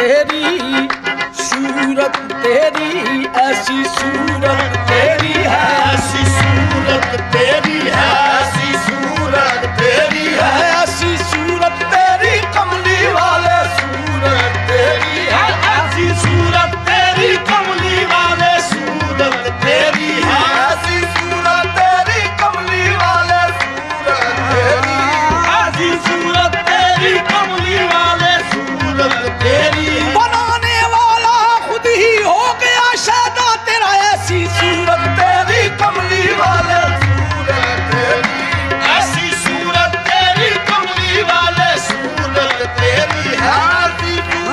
तेरी, सूरत तेरी, ऐसी सूरत तेरी है, ऐसी सूरत तेरी है, ऐसी सूरत तेरी है, ऐसी सूरत तेरी कमली वाले, सूरत तेरी है, ऐसी सूरत तेरी कमली वाले, सूरत तेरी है, ऐसी सूरत तेरी कमली वाले, सूरत तेरी, ऐसी सूरत तेरी कमली वाले, सूरत तेरी है। बनाने वाला खुद ही हो गया शादा तेरा, ऐसी सूरत तेरी कमली वाले, सूरत तेरी, ऐसी सूरत तेरी कमली वाले, सूरत तेरी है, ऐसी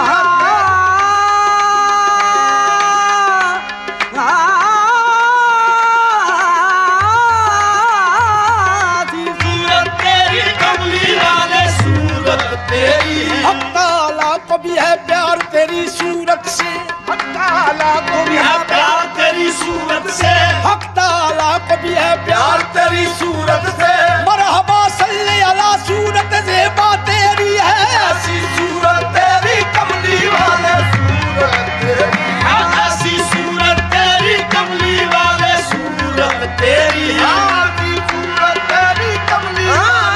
सूरत तेरी कमली वाले, सूरत तेरी है। हक ताला को भी है प्यार तेरी सूरत से, हक ताला को भी है प्यार तेरी सूरत से, हक ताला को भी है प्यार तेरी सूरत से, मरहबा सल्ले अला सूरत ज़ेबा तेरी है, ऐसी सूरत तेरी कमली वाले, सूरत तेरी, ऐसी सूरत तेरी कमली वाले, सूरत तेरी है, ऐसी सूरत तेरी कमली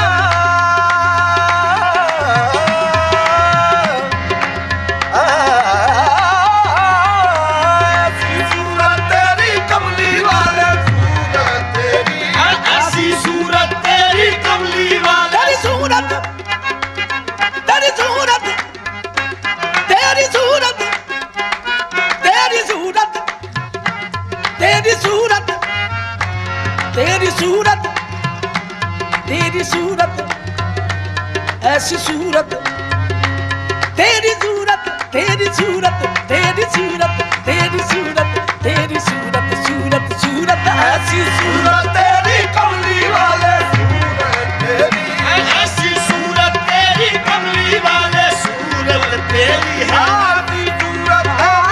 ऐसी सूरत तेरी कमली वाले, सूरत तेरी, ऐसी सूरत तेरी कमली वाले, तेरी सूरत, तेरी सूरत, तेरी सूरत, तेरी सूरत, तेरी सूरत, तेरी सूरत, तेरी सूरत, ऐसी सूरत, तेरी सूरत, तेरी सूरत, तेरी सूरत, तेरी सूरत, तेरी सूरत, सूरत, सूरत, ऐसी सूरत तेरी कमली वाले, सूरत तेरी, ऐसी सूरत तेरी कमली वाले, सूरत तेरी है, ऐसी सूरत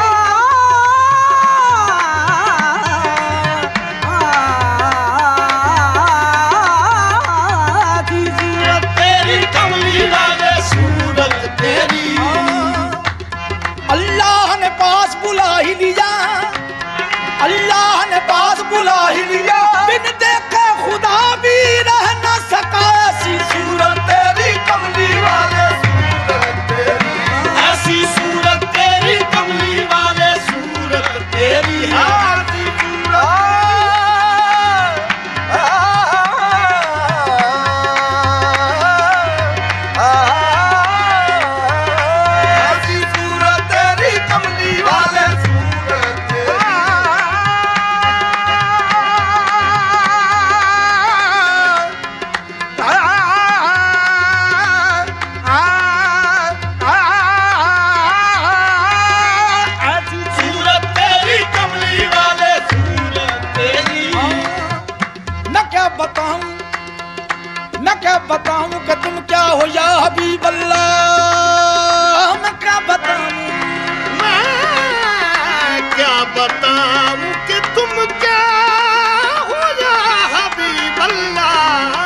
तेरी कमली वाले, सूरत तेरी, अल्लाह ने पास बुला ही लिया, अल्लाह ने पास बुला ही लिया, बिन देखे खुदा भी रह न सका, ऐसी सूरत तेरी कमली वाले, सूरत तेरी, ऐसी सूरत तेरी कमली वाले, सूरत तेरी है, ऐसी सूरत, ऐसी सूरत तेरी कमली वाले, सूरत तेरी, ऐसी सूरत तेरी कमली वाले, सूरत तेरी, न क्या बताऊं, न क्या बताऊं कि तुम क्या हो या हबीब अल्लाह, मैं क्या बताऊं, मैं क्या बताऊं कि तुम क्या हो या हबीब अल्लाह,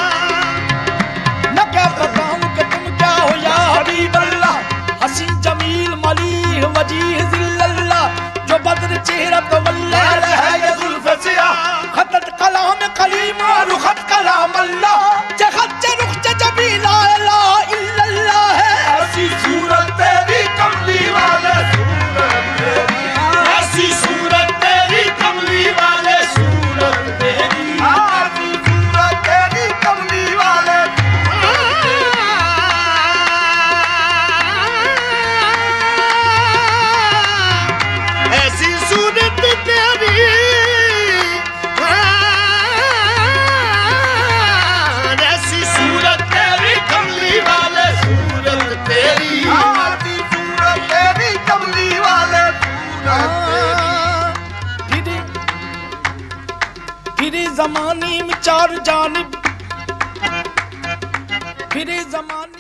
न क्या बताऊं कि तुम क्या हो या हबीब अल्लाह, हसी जमील मलीह वजीह जिल्लल्लाह, जो बद्र चेहरा तो वल्लाह है ये जुल्फ सियाह, खतत कलाम कलीमा रुखत कलाम अल्लाह, जखत रुख जबीला ला इल्लल्लाह है, ऐसी सूरत तेरी कमली वाले, सूरत तेरी, ऐसी सूरत तेरी कमली वाले, सूरत तेरी, ऐसी सूरत तेरी कमली वाले, ऐसी सूरत तेरी, ऐसी सूरत तेरी कमली वाले, सूरत तेरी, ऐसी सूरत तेरी कमली वाले, सूरत तेरी, फिर जमानी में चार जानिब, फिर जमानी